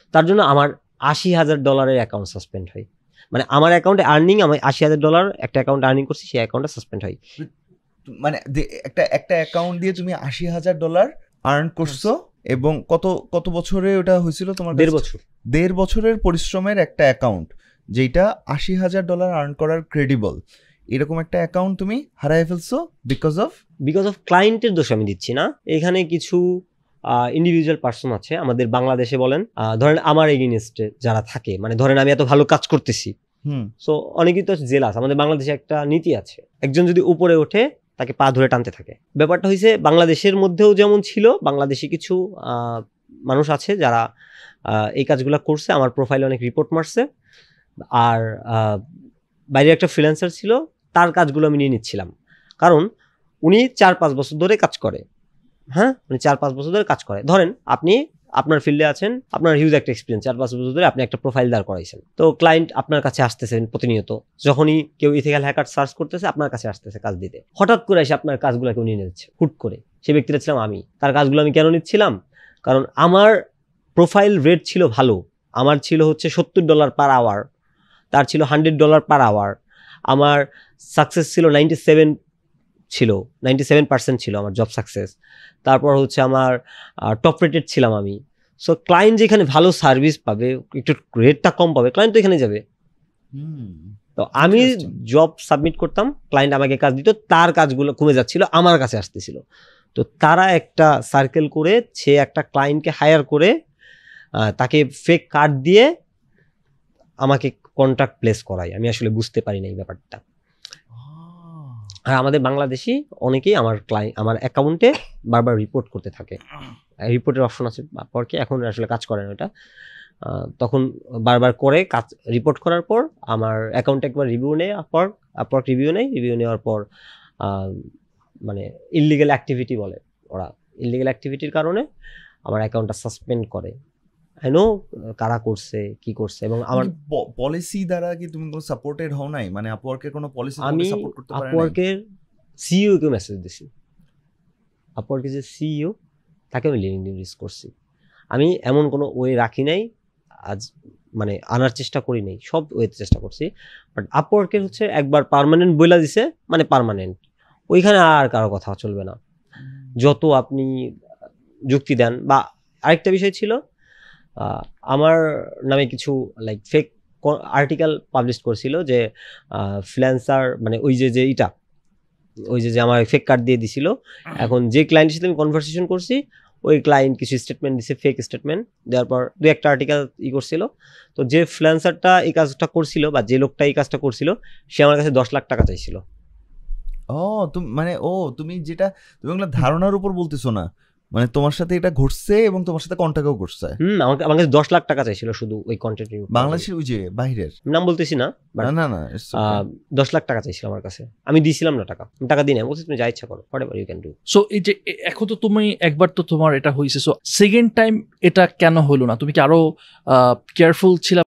তার জন্য আমার $80,000 অ্যাকাউন্ট সাসপেন্ড হয়। মানে আমার অ্যাকাউন্টে আর্নিং, আমি $80,000 একটা অ্যাকাউন্ট আর্নিং করছি, সেই অ্যাকাউন্টটা সাসপেন্ড হয়। মানে একটা অ্যাকাউন্ট দিয়ে তুমি $80,000 আর্ন করছো, এবং কত বছরে ওটা হয়েছিল তোমার? 1.5 বছর। 1.5 বছরের পরিশ্রমের একটা অ্যাকাউন্ট যেটা $80,000 আর্ন করার ক্রেডিবল, এরকম একটা অ্যাকাউন্ট তুমি হারাই ফেলছো বিকজ অফ ক্লায়েন্টের দোষ আমি দিচ্ছি না। এখানে কিছু ইন্ডিভিজুয়াল পার্সন আছে আমাদের বাংলাদেশে, বলেন ধরেন আমার এগেইনস্টে যারা থাকে, মানে ধরেন আমি এত ভালো কাজ করতেছি, সো অনেকেই তো জেলাস। আমাদের বাংলাদেশে একটা নীতি আছে, একজন যদি উপরে ওঠে তাকে পা ধরে টানতে থাকে। ব্যাপারটা হয়েছে বাংলাদেশের মধ্যেও যেমন ছিল, বাংলাদেশে কিছু মানুষ আছে যারা এই কাজগুলো করছে, আমার প্রোফাইলে অনেক রিপোর্ট মারছে। আর বাইরে একটা ফ্রিল্যান্সার ছিল, তার কাজগুলো আমি নিয়ে নিচ্ছিলাম, কারণ উনি 4-5 বছর ধরে কাজ করে। হ্যাঁ, উনি 4-5 বছর ধরে কাজ করে। ধরেন আপনি আপনার ফিল্ডে আছেন, আপনার হিউজ একটা এক্সপিরিয়েন্স, 4-5 বছর ধরে আপনি একটা প্রোফাইল দাঁড় করাইছেন, তো ক্লায়েন্ট আপনার কাছে আসতেছেন প্রতিনিয়ত। যখনই কেউ ইথিক্যাল হ্যাকার সার্চ করতেছে, আপনার কাছে আসতেছে কাজ দিতে। হঠাৎ করে এসে আপনার কাজগুলো কেউ নিয়ে নিচ্ছে হুট করে। সেই ব্যক্তিটা ছিলাম আমি। তার কাজগুলো আমি কেন নিচ্ছিলাম? কারণ আমার প্রোফাইল রেট ছিল ভালো। আমার ছিল হচ্ছে $70 পার আওয়ার, তার ছিল $100 পার আওয়ার। আমার সাকসেস ছিল 97% ছিল আমার জব সাকসেস। তারপর হচ্ছে আমার টপ রেটেড ছিলাম আমি। সো ক্লায়েন্ট যেখানে ভালো সার্ভিস পাবে, একটু রেটটা কম পাবে, ক্লায়েন্ট তো এখানে যাবে। তো আমি জব সাবমিট করতাম, ক্লায়েন্ট আমাকে কাজ দিত, তার কাজগুলো কমে যাচ্ছিল, আমার কাছে আসতেছিল। তো তারা একটা সার্কেল করে, সে একটা ক্লায়েন্টকে হায়ার করে তাকে ফেক কার্ড দিয়ে আমাকে কন্ট্রাক্ট প্লেস করায়। আমি আসলে বুঝতে পারি না এই ব্যাপারটা। আর আমাদের বাংলাদেশি অনেকেই আমার অ্যাকাউন্টে বারবার রিপোর্ট করতে থাকে। রিপোর্টের অপশন আছে আপওয়ার্কে, এখন আসলে কাজ করে না ওটা। তখন বারবার করে কাজ রিপোর্ট করার পর আমার অ্যাকাউন্টে একবার রিভিউ নেয়, আপওয়ার্ক রিভিউ নেওয়ার পর মানে ইললিগাল অ্যাক্টিভিটি বলে ওরা। ইললিগাল অ্যাক্টিভিটির কারণে আমার অ্যাকাউন্টটা সাসপেন্ড করে। আই নো কারা করছে, কি করছে। এবং আমার পলিসি দ্বারা কি তুমি কোনো সাপোর্টেড হও নাই? মানে আপওয়ার্কের কোনো পলিসি আমি সাপোর্ট করতে পারে না? আপওয়ার্কের সিইও কে মেসেজ দিছি। আপওয়ার্কের যে সিইও, তাকে আমি লিঙ্কডইন রিচ করছি। আমি এমন কোনো ওয়ে রাখি নাই আজ, মানে আনার চেষ্টা করি নাই, সব ওয়েতে চেষ্টা করছি। বাট আপওয়ার্কের হচ্ছে একবার পার্মানেন্ট বইলা দিছে, মানে পার্মানেন্ট, ওইখানে আর কারো কথা চলবে না, যত আপনি যুক্তি দেন। বা আরেকটা বিষয় ছিল, আমার নামে কিছু লাইক ফেক আর্টিকেল পাবলিশ করছিল যে ফ্রিল্যান্সার, মানে ওই যে আমার ফেক কার্ড দিয়ে দিছিল। এখন যে ক্লায়েন্টের সাথে আমি কনভারসেশন করছি, ওই ক্লায়েন্ট কিছু স্টেটমেন্ট দিছে, ফেক স্টেটমেন্ট দেওয়ার পর 2-1টা আর্টিকেল করছিল। তো যে ফ্রিল্যান্সারটা এই কাজটা করছিল, বা যে লোকটা এই কাজটা করছিল, সে আমার কাছে $10 লাখ চাইছিল। তুমি যেটা তুমি ধারণার উপর বলতেছো না, মানে তোমার সাথে এটা ঘটছে এবং তোমার সাথে কন্টাক্টও করছে। আমার কাছে $10 লাখ চাইছিল শুধু ওই কন্টেন্ট। বাংলাদেশের ওই যে বাইরের নাম বলতেছি না, না $10 লাখ চাইছিল আমার কাছে। আমি দিছিলাম না টাকা দিই না, বলছি তুমি যা ইচ্ছা করো, whatever you can do. So এই যে এখন তো তুমি একবার তো তোমার এটা হয়েছে, সো সেকেন্ড টাইম এটা কেন হলো না? তুমি কি আরো কেয়ারফুল ছিলা?